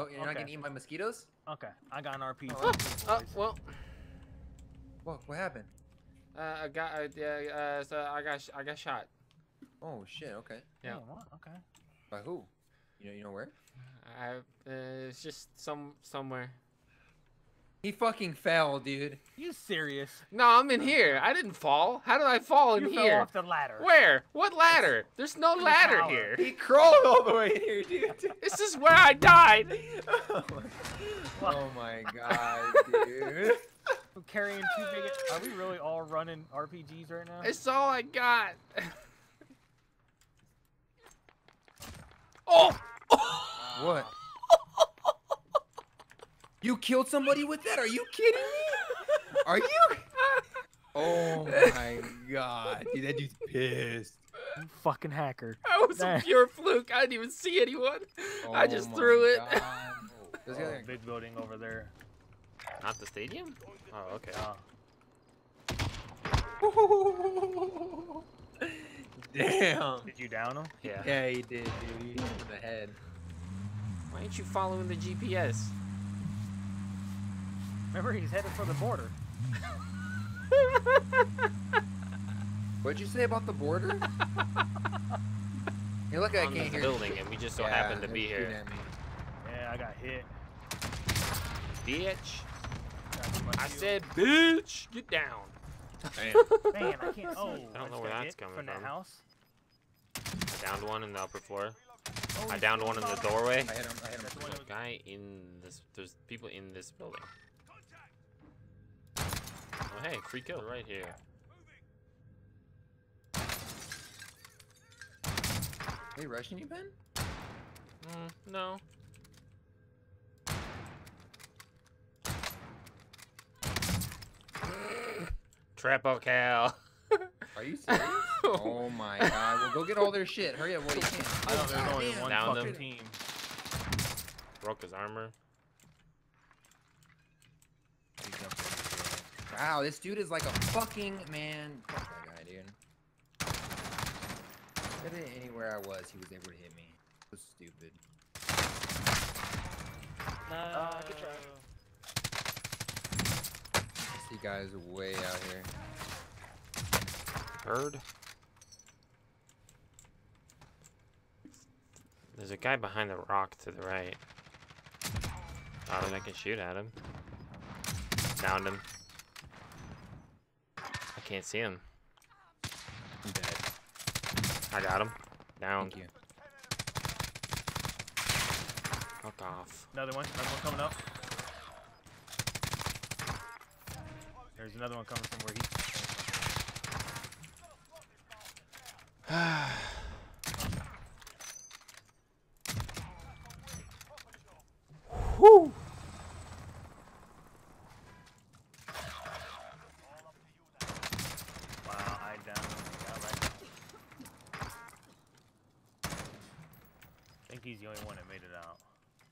No, you're not getting eaten by mosquitoes? Okay, I got an RPG. Well. What happened? I got I got shot. Oh shit. Okay. Yeah. Oh, what? Okay. By who? You know where? It's just somewhere. He fucking fell, dude. You serious? No, I'm in here. I didn't fall. How did I fall in You here? fell off the ladder. Where? What ladder? There's no ladder tower. here. He crawled all the way in here, dude. This is where I died. Oh my god, dude. We're carrying two big. Are we really all running RPGs right now? It's all I got. Oh! What? You killed somebody with that? Are you kidding me? Are you? Oh my god, dude, that dude's pissed. You fucking hacker. That was a pure fluke. I didn't even see anyone. I just threw it. There's Oh, big building over there. Not the stadium? Oh, okay. Damn. Did you down him? Yeah. Yeah, he did, dude. He hit him in the head. Why ain't you following the GPS? Remember, he's headed for the border. What'd you say about the border? Hey, look, I On can't the hear building, and we just so happened to be here. Yeah, I got hit. Bitch. I shield. said, bitch, get down. Man, I can't. Oh, I don't know where that's coming from. from. The house. I downed one in the upper floor. Oh, I downed one in the doorway. I hit him. There's a guy in this. There's people in this building. Oh, hey, free kill right here. They rushing you, Ben? No. Triple kill. Are you serious? Oh my god. Well, go get all their shit. Hurry up while you can. I know there's only one Downed fucking him. team. Broke his armor. Wow, this dude is like a fucking man. Fuck that guy, dude. Literally anywhere I was, he was able to hit me. It was stupid. Good try. See guys way out here. Heard. There's a guy behind the rock to the right. Oh, then I can shoot at him. Downed him. I can't see him. I'm dead. I got him. Downed. Thank you. Fuck off. Another one coming up. There's another one coming from where he. Whew. Wow, I down. I think he's the only one that made it out.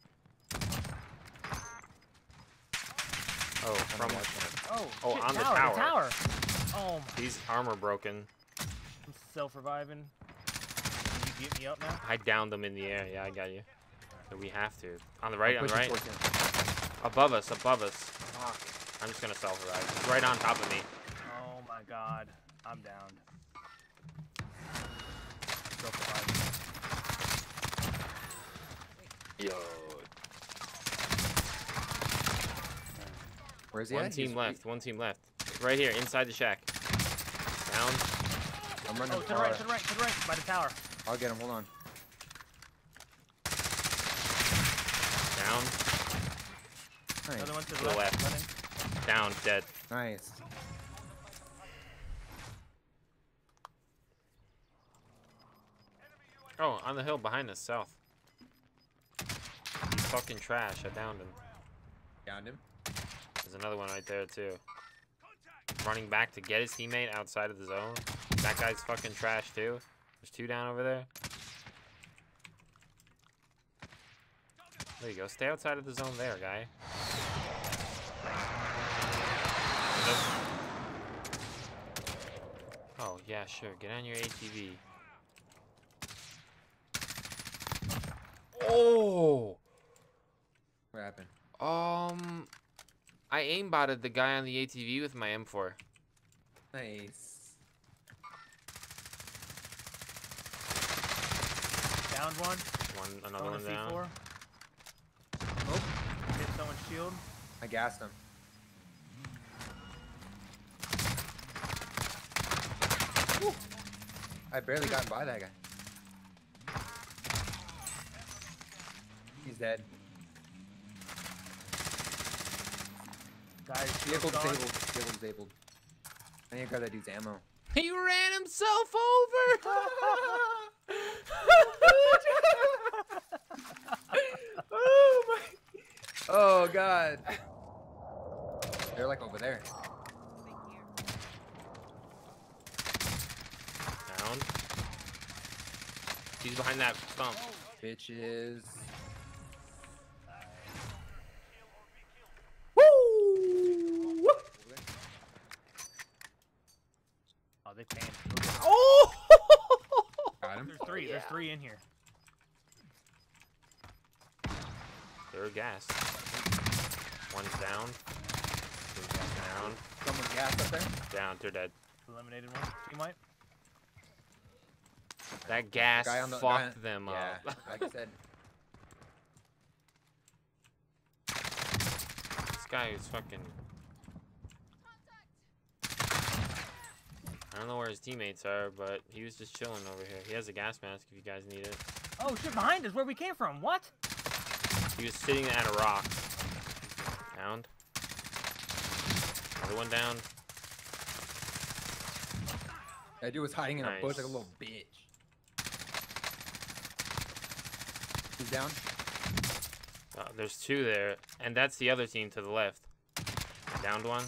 Oh, from Oh, shit, on the tower. tower. Oh my. He's armor broken. I'm self-reviving. Can you get me up now? I downed him in the air. Yeah, I got you. So we have to. On the right, on the right. Above us, above us. Fuck. I'm just gonna self-revive. He's right on top of me. Oh my god. I'm down. Self-reviving. Yo. Where's he One at? team left. One team left. Right here, inside the shack. Down. I'm running Oh, to the right, to the right, to the right, by the tower. I'll get him. Hold on. Down. Nice. Another one to To the the left. left. Running. Down. Dead. Nice. Oh, on the hill behind us, south. He's fucking trash. I downed him. Downed him. There's another one right there, too. Running back to get his teammate outside of the zone. That guy's fucking trash, too. There's two down over there. There you go. Stay outside of the zone there, guy. Oh, yeah, sure. Get on your ATV. Oh! What happened? I aimbotted the guy on the ATV with my M4. Nice. Downed one. Another one down. C4. Oh, Hit someone's shield. I gassed him. Woo. I barely got by that guy. He's dead. Guys, Vehicle disabled. Vehicle disabled. I need to grab that dude's ammo. He ran himself over. Oh my! Oh god! They're like over there. Down. He's behind that stump. Bitches. Oh, they panned. Oh! Got him. There's three. There's three in here. They're gas. One's down. One's down. Someone's gas up there. Down. They're dead. Eliminated one. You might. That gas Guy on the fucked them yeah, up. like I said. This guy is fucking. I don't know where his teammates are, but he was just chilling over here. He has a gas mask if you guys need it. Oh shit! Behind us, where we came from. What? He was sitting at a rock. Downed. Another one down. That dude was hiding in a bush like a Nice. little bitch. He's down. There's two there, and that's the other team to the left. Downed one.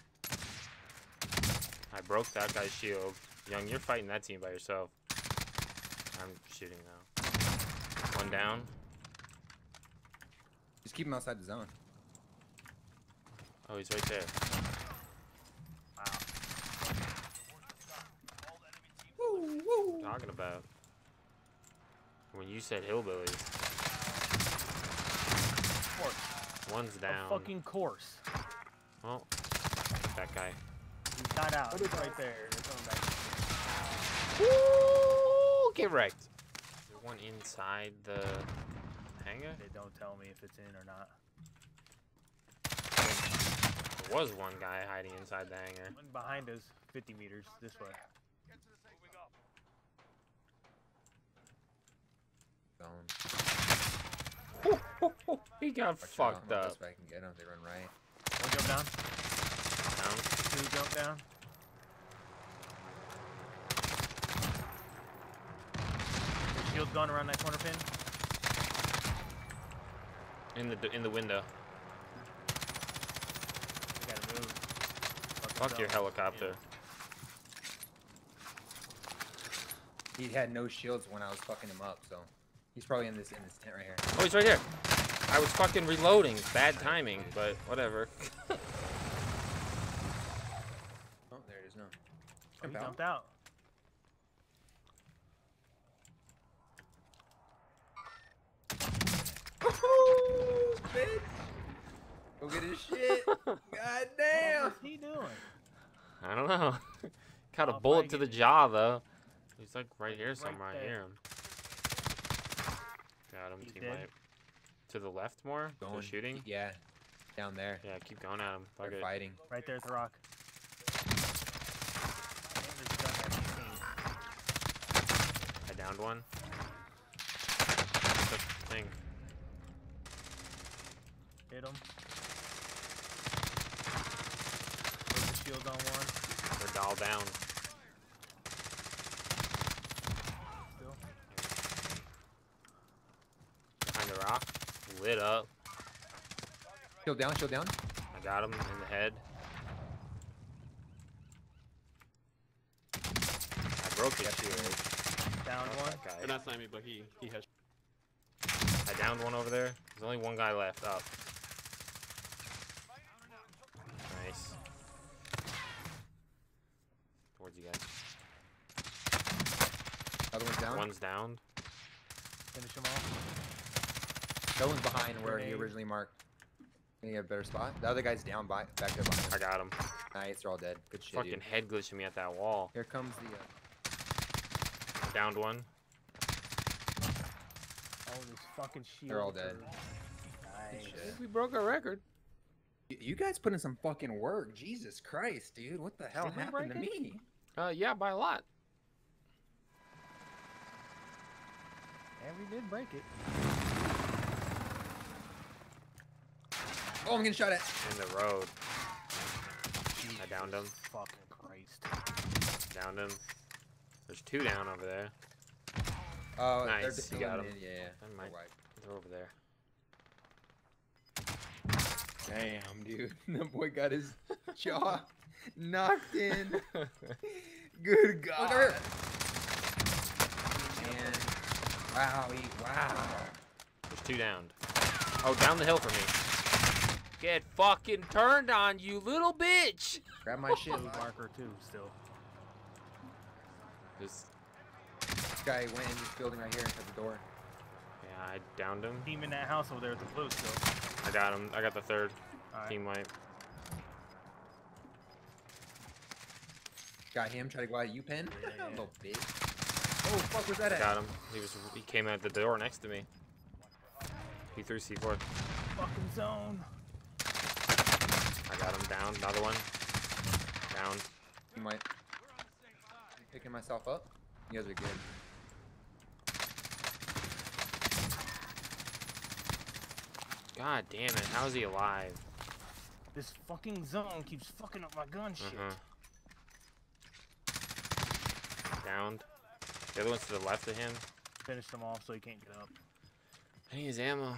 I broke that guy's shield. Young, you're fighting that team by yourself. I'm shooting now. One down. Just keep him outside the zone. Oh, he's right there. Wow. Woo, woo. Talking about when you said hillbillies. Course. One's down. A fucking course. Well, that guy. He's got out. He's right there. They're coming back. Woo! Get wrecked. There's one inside the hangar. They don't tell me if it's in or not. There was one guy hiding inside the hangar. One behind us, 50 meters this way. He got Watch fucked out. up. This way I can get him. They run right. One jump down. Down. Two jump down. The shield's gone around that corner pin. In the window. We gotta move. Fuck your helicopter. He had no shields when I was fucking him up, so he's probably in this tent right here. Oh, he's right here. I was fucking reloading. Bad timing, but whatever. Oh, there it is. No. He jumped out. Bitch. Go get his shit. God What damn. was he doing? I don't know. Got a I'll bullet probably to the get- jaw though. He's like right here Right somewhere. I there. hear him. Got him. He's Team dead. wipe. To the left more. They're shooting. Yeah. Down there. Yeah, keep going at him. Fuck They're it. fighting. Right there at the rock. There's a gun there. I downed one. What's the thing? Hit him. Put the shield on one. They're all down. Still. Behind the rock. Lit up. Shield down. Shield down. I got him in the head. I broke his shield. Down one. That guy. Or not Simon, but he has. I downed one over there. There's only one guy left up. Nice. Towards you guys. Other one's down. One's downed. Finish him off. That one's behind where he originally marked. Can you get a better spot? The other guy's down back there behind him. I got him. Nice, they're all dead. Good shit, Fucking dude. head glitching me at that wall. Here comes the... Downed one. Oh, this fucking shield. They're all dead. Nice. Shit. We broke our record. You guys put in some fucking work. Jesus Christ, dude. What the hell Did we happened to break it? me? Yeah, by a lot. And we did break it. Oh, I'm getting shot at. In the road. I downed him. Fucking Christ. Downed him. There's 2 down over there. Oh, Nice, they're you got him. Yeah. Never mind. Alright. They're over there. Damn, dude. The boy got his jaw knocked in. Good God. Man. Wow, wow. There's 2 downed. Oh, down the hill for me. Get fucking turned on, you little bitch! Grab my shit. Blue marker too, still. This, This guy went in this building right here and shut the door. yeah, I downed him. Team in that house over there at the blue still. I got him. I got the 3rd. Alright. Team wipe. Got him. Try to go out of U-Pen. Yeah. Little bitch. Oh, fuck was that at? Got him. He came out the door next to me. He threw C4. Fucking zone. I got him down. Another one. Down. You might. Picking myself up. You guys are good. God damn it. How is he alive? This fucking zone keeps fucking up my gun shit. Downed. The other one's to the left of him. Finish them off so he can't get up. I need his ammo.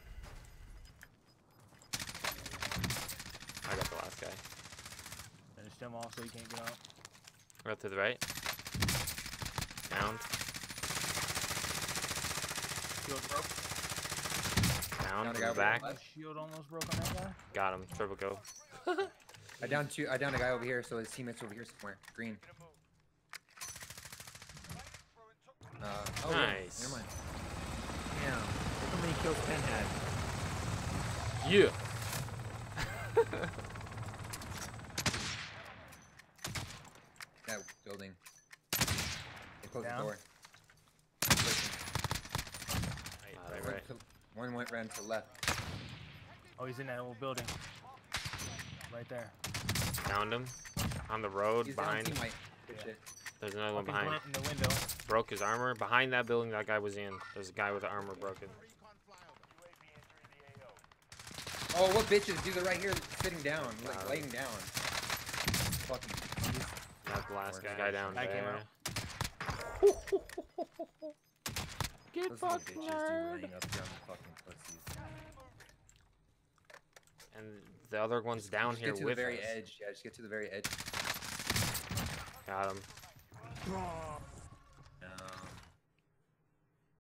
I got the last guy. Finish them off so he can't get up. Right to the right. Downed. Shield broke. Down. Down To the guy the back. over Shield almost broke on that guy. Got him. Triple go. I downed a guy over here, so his teammate's over here somewhere. Green. Oh, Nice. Yeah. Never mind. Damn. Look how many kills Penn had. Yeah. That building. They closed Down. the door. Right. One went ran to the left. Oh, he's in that old building. Right there. Found him. On the road He's down behind. team white. Good Yeah. shit. There's another one Fucking behind. plant in the window. Broke his armor. Behind that building that guy was in. There's a guy with the armor broken. Oh, what bitches? Dude, they're right here sitting down, like Wow. laying down. Fucking. That's the last Poor guy guy. down I came there. out. Get Those little fucked, bitches, dude, nerd. laying up here on the fucking pussies. And the other one's down Just here get to with the very us. edge. Yeah, just get to the very edge. Got him.